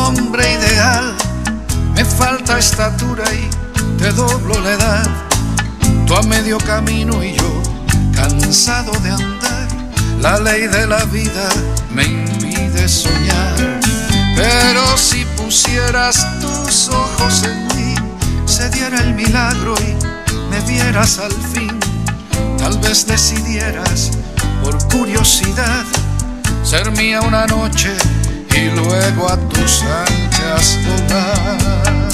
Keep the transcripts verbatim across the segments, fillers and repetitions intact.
hombre ideal. Me falta estatura y te doblo la edad. Tú a medio camino y yo cansado de andar. La ley de la vida me impide soñar. Pero si pusieras tus ojos en mí, se diera el milagro y me vieras al fin. Tal vez decidieras por curiosidad ser mía una noche y luego a tus anchas volar.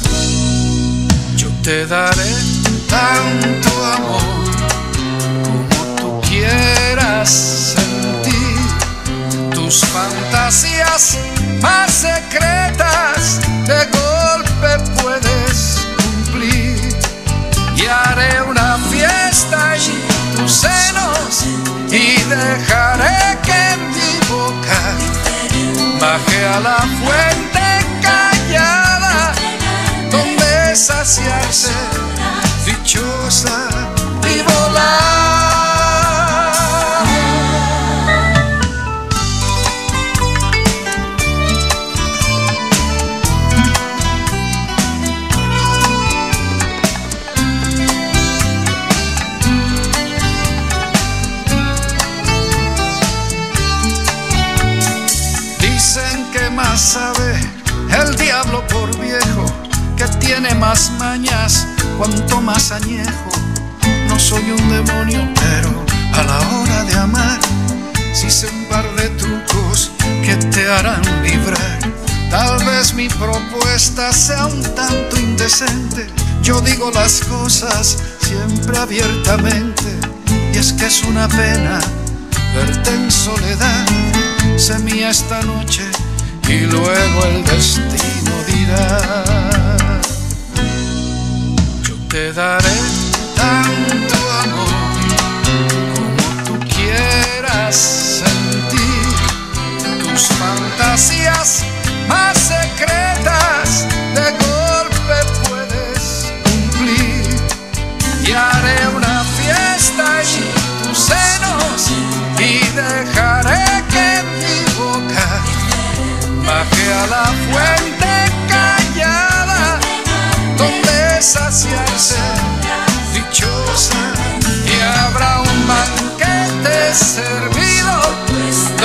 Yo te daré tanto amor como tú quieras sentir. Tus fantasías más secretas de golpe puedes cumplir. Y haré una fiesta en tus senos y dejaré que en mi boca baje a la fuente callada, donde saciarse dichosa y volar. Más sabe el diablo por viejo, que tiene más mañas cuanto más añejo. No soy un demonio, pero a la hora de amar sí sé un par de trucos que te harán vibrar. Tal vez mi propuesta sea un tanto indecente. Yo digo las cosas siempre abiertamente, y es que es una pena verte en soledad. Sé mía esta noche y luego el destino dirá. Yo te daré tanto amor como tú quieras sentir. Tus fantasías más secretas de golpe puedes cumplir. Y haré una fiesta en tus senos y dejaré que mi boca baje a la fuente callada, donde saciarse dichosa. Y habrá un banquete servido